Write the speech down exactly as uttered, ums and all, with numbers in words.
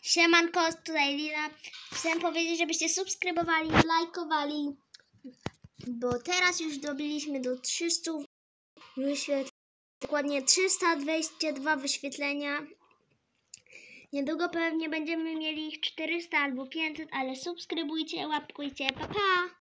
Siemanko, tutaj Lila. Chcę powiedzieć, żebyście subskrybowali, lajkowali, bo teraz już dobiliśmy do trzystu wyświetleń, dokładnie trzysta dwadzieścia dwa wyświetlenia. Niedługo pewnie będziemy mieli ich czterysta albo pięćset, ale subskrybujcie, łapkujcie, pa pa!